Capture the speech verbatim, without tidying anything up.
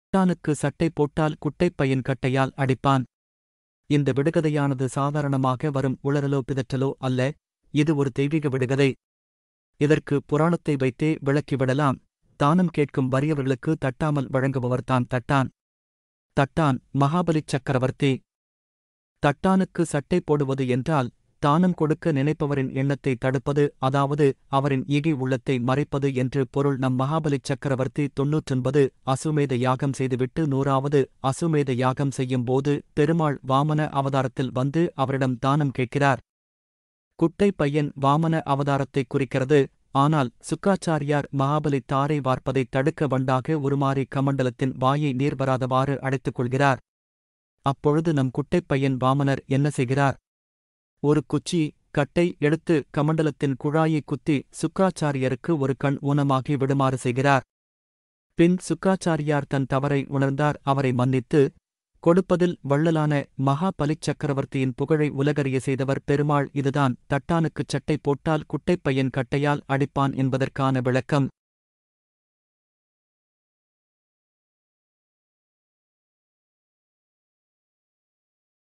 தட்டானுக்கு சட்டை போட்டால் குட்டைப்பையன் கட்டையால் அடிப்பான். இந்த விடுகதையானது சாதாரணமாக வரும் உளறலோ பிதற்றலோ அல்ல, இது ஒரு தெய்வீக விடுகதை. இதற்கு புராணத்தை வைத்தே விளக்கிவிடலாம். தானம் கேட்கும் வறியவர்களுக்கு தட்டாமல் வழங்குபவர்தான் தட்டான். தட்டான் மகாபலிச் சக்கரவர்த்தி. தட்டானுக்கு சட்டை போடுவது என்றால் தானம் கொடுக்க நினைப்பவரின் எண்ணத்தை தடுப்பது, அதாவது அவரின் ஈகை உள்ளத்தை மறைப்பது என்று பொருள். நம் மகாபலிச் சக்கரவர்த்தி தொன்னூற்றொன்பது அசுமேத யாகம் செய்துவிட்டு நூறாவது அசுமேத யாகம் செய்யும் போது பெருமாள் வாமன அவதாரத்தில் வந்து அவரிடம் தானம் கேட்கிறார். குட்டை பையன் வாமன அவதாரத்தைக் குறிக்கிறது. ஆனால் சுக்காச்சாரியார் மகாபலி தாரை வார்ப்பதைத் தடுக்க வண்டாக உருமாறி கமண்டலத்தின் வாயை நீர் வராதவாறு அடைத்துக் கொள்கிறார். அப்பொழுது நம் குட்டைப்பையன் வாமனர் என்ன செய்கிறார்? ஒரு குச்சி கட்டை எடுத்து கமண்டலத்தின் குழாயை குத்தி சுக்காச்சாரியருக்கு ஒரு கண் ஊனமாகி விடுமாறு செய்கிறார். பின் சுக்காச்சாரியார் தன் தவறை உணர்ந்தார். அவரை மன்னித்து கொடுப்பதில் வள்ளலான மகா பலிச் சக்கரவர்த்தியின் புகழை உலகறிய செய்தவர் பெருமாள். இதுதான் தட்டானுக்குச் சட்டை போட்டால் குட்டைப்பையன் கட்டையால் அடிப்பான் என்பதற்கான விளக்கம்.